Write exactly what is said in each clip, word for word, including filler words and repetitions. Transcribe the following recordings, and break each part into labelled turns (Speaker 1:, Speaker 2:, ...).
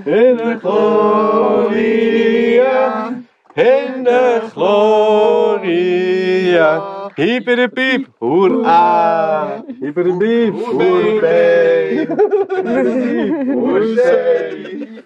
Speaker 1: in de gloria, in de gloria. Hyper de piep, hoera! Hyper de piep, hoerpee! Hoerzee!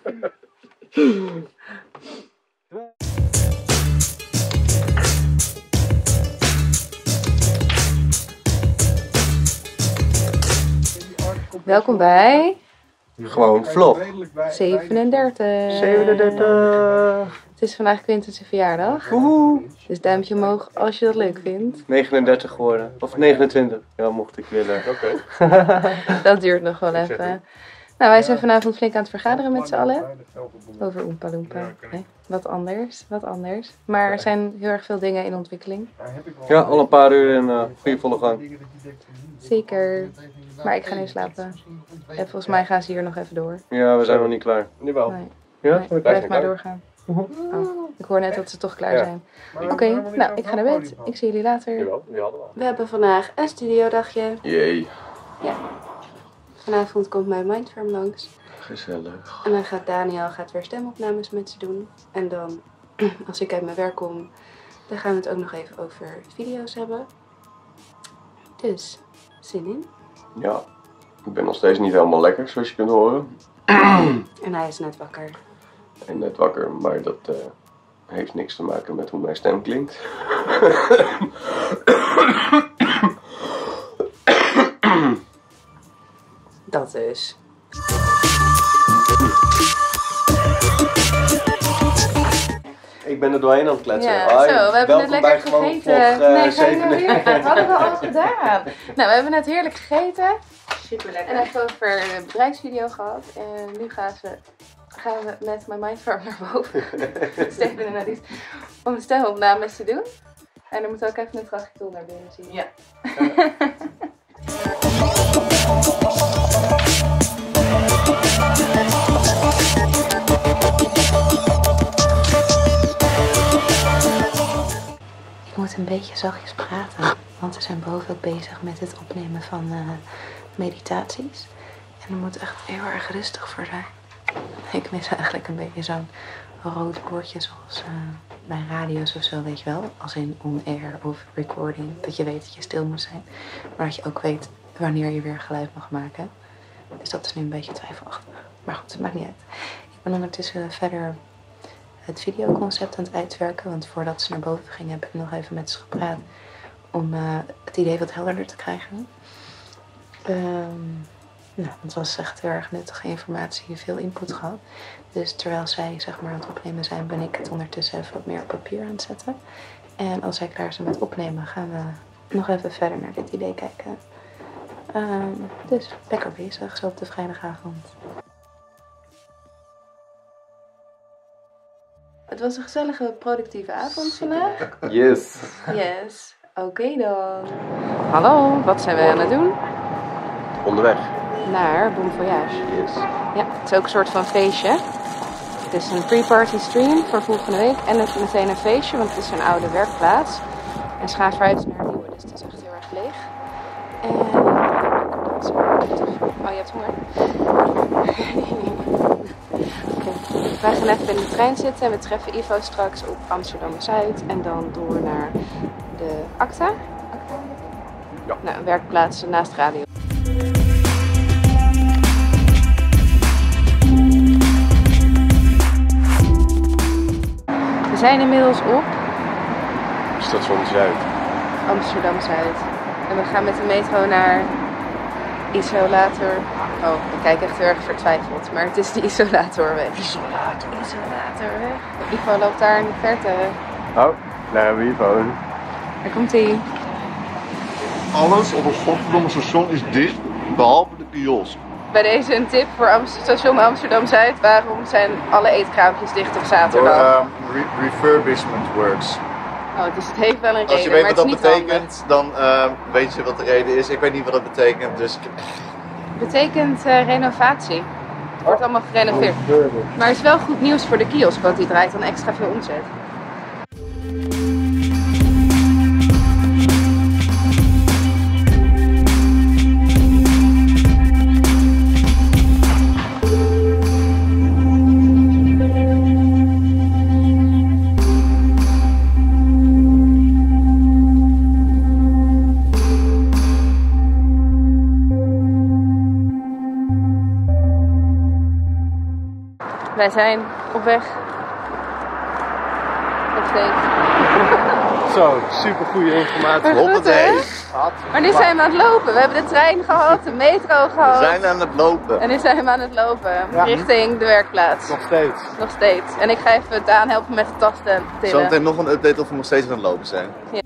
Speaker 2: Welkom bij
Speaker 1: Gewoon vlog.
Speaker 2: zevenendertig.
Speaker 1: zevenendertig.
Speaker 2: Het is vandaag Quinten's verjaardag.
Speaker 1: Woehoe.
Speaker 2: Dus duimpje omhoog als je dat leuk vindt.
Speaker 1: negenendertig geworden. Of negenentwintig. Ja, mocht ik willen. Oké.
Speaker 2: Dat duurt nog wel even. Nou, wij zijn vanavond flink aan het vergaderen met z'n allen. Over Oompa Loompa. Nee, wat anders, wat anders. Maar er zijn heel erg veel dingen in ontwikkeling.
Speaker 1: Ja, al een paar uur in uh, goede volle gang.
Speaker 2: Zeker. Maar ik ga nu slapen. En volgens mij gaan ze hier nog even door.
Speaker 1: Ja, we zijn nog niet klaar. Nu wel.
Speaker 2: Nee.
Speaker 1: Ja?
Speaker 2: Nee, blijf maar doorgaan. Oh, ik hoor net dat ze toch klaar zijn. Oké, okay, nou, ik ga naar bed. Ik zie jullie later. We hebben vandaag een studiodagje.
Speaker 1: Jee.
Speaker 2: Ja. Vanavond komt mijn Mindfarm langs.
Speaker 1: Gezellig.
Speaker 2: En dan gaat Daniel gaat weer stemopnames met ze doen. En dan, als ik uit mijn werk kom, dan gaan we het ook nog even over video's hebben. Dus, zin in.
Speaker 1: Ja, ik ben nog steeds niet helemaal lekker, zoals je kunt horen.
Speaker 2: En hij is net wakker.
Speaker 1: En net wakker, maar dat uh, heeft niks te maken met hoe mijn stem klinkt.
Speaker 2: Dat dus.
Speaker 1: Ik ben er doorheen aan het kletsen.
Speaker 2: Ja,
Speaker 1: Hoi.
Speaker 2: zo, we hebben net
Speaker 1: Welkom
Speaker 2: lekker
Speaker 1: bij
Speaker 2: gegeten.
Speaker 1: Gewoon Vlog, uh,
Speaker 2: nee,
Speaker 1: zeven...
Speaker 2: nee, dat hadden we al gedaan. Nou, we hebben net heerlijk gegeten. Super lekker. En even over een bedrijfsvideo gehad. En nu gaan, ze, gaan we met mijn Mindfarm naar boven. Steven en Alice. Om de stemopnames te doen. En dan moet ook even een trachtje naar binnen zien. Ja. Ik moet een beetje zachtjes praten, want we zijn boven ook bezig met het opnemen van uh, meditaties. En er moet echt heel erg rustig voor zijn. Ik mis eigenlijk een beetje zo'n rood bordje zoals uh, bij radio's of zo, weet je wel. Als in on-air of recording, dat je weet dat je stil moet zijn. Maar dat je ook weet wanneer je weer geluid mag maken. Dus dat is nu een beetje twijfelachtig. Maar goed, het maakt niet uit. Ik ben ondertussen verder het videoconcept aan het uitwerken. Want voordat ze naar boven gingen heb ik nog even met ze gepraat. Om uh, het idee wat helderder te krijgen. Um, nou, het was echt heel erg nuttige informatie. Veel input gehad. Dus terwijl zij zeg maar aan het opnemen zijn, ben ik het ondertussen even wat meer op papier aan het zetten. En als zij klaar zijn met opnemen, gaan we nog even verder naar dit idee kijken. Um, dus lekker bezig, zo op de vrijdagavond. Het was een gezellige, productieve avond vandaag.
Speaker 1: Yes.
Speaker 2: Yes. Oké okay dan. Hallo, wat zijn wij aan het doen?
Speaker 1: Onderweg.
Speaker 2: Naar Bon Voyage.
Speaker 1: Yes.
Speaker 2: Ja, het is ook een soort van feestje. Het is een pre-party stream voor volgende week. En het is meteen een feestje, want het is een oude werkplaats. En ze gaan verhuizen naar een nieuwe, dus het is echt heel erg leeg. En... Oh, je hebt honger? Okay. Wij gaan even in de trein zitten en we treffen Ivo straks op Amsterdam-Zuid. En dan door naar de ACTA.
Speaker 1: Ja.
Speaker 2: Nou, een werkplaats naast radio. We zijn inmiddels op
Speaker 1: Station Zuid.
Speaker 2: Amsterdam-Zuid. En we gaan met de metro naar Isolator. Oh, ik kijk echt heel erg vertwijfeld. Maar het is de Isolatorweg.
Speaker 1: Isolator.
Speaker 2: Isolatorweg. Ivo loopt daar in de verte.
Speaker 1: Oh, daar hebben we Ivo.
Speaker 2: Daar komt hij.
Speaker 3: Alles op het godverdomme station is dicht, behalve de kiosk.
Speaker 2: Bij deze een tip voor Amst- station Amsterdam-Zuid. Waarom zijn alle eetkraampjes dicht op
Speaker 3: Door
Speaker 2: zaterdag?
Speaker 3: uh, re refurbishment works.
Speaker 2: Oh, dus het heeft wel een reden,
Speaker 3: Als je weet
Speaker 2: maar
Speaker 3: wat
Speaker 2: het
Speaker 3: dat
Speaker 2: is niet
Speaker 3: betekent, dan uh, weet je wat de reden is. Ik weet niet wat dat betekent, dus...
Speaker 2: Het betekent uh, renovatie. Het wordt allemaal gerenoveerd. Maar het is wel goed nieuws voor de kiosk, want die draait dan extra veel omzet. Wij zijn op weg. Nog steeds.
Speaker 1: Zo, super goede informatie.
Speaker 3: Hoppatee.
Speaker 2: Maar nu zijn we aan het lopen. We hebben de trein gehad, de metro gehad.
Speaker 3: We zijn aan het lopen.
Speaker 2: En nu zijn we aan het lopen
Speaker 1: Ja.
Speaker 2: richting de werkplaats.
Speaker 1: Nog steeds.
Speaker 2: Nog steeds. En ik ga even Daan helpen met de tasten tillen.
Speaker 3: Zometeen nog een update of we nog steeds aan het lopen zijn.
Speaker 2: Ja.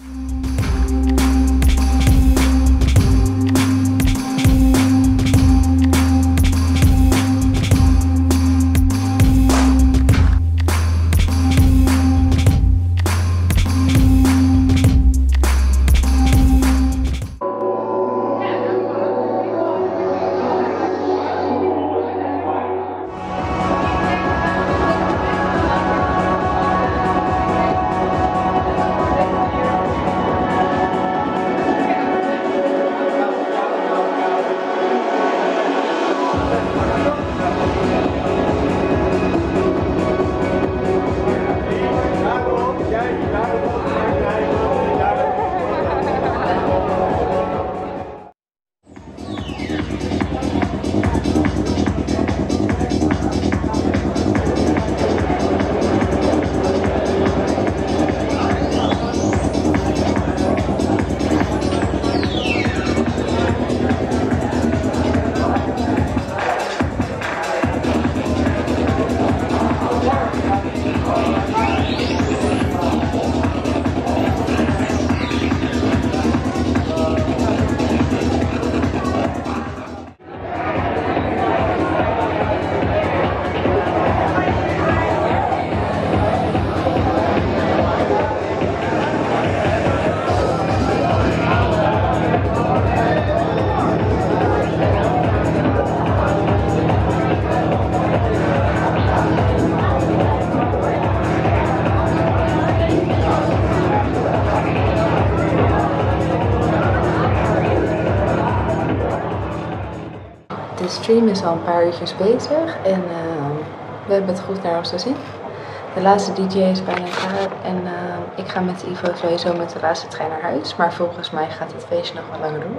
Speaker 2: De stream is al een paar uurtjes bezig en uh, we hebben het goed naar ons zin. De laatste D J is bijna klaar en uh, ik ga met Ivo sowieso met de laatste trein naar huis. Maar volgens mij gaat het feestje nog wel langer doen.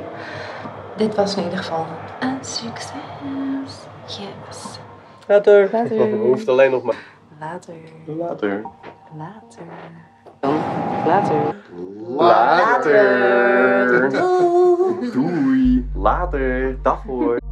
Speaker 2: Dit was in ieder geval een succes. Yes.
Speaker 1: Later.
Speaker 2: Later.
Speaker 1: Je hoeft alleen nog maar.
Speaker 2: Later.
Speaker 1: Later.
Speaker 2: Later. Later.
Speaker 1: Later. Doei. Later. Dag hoor.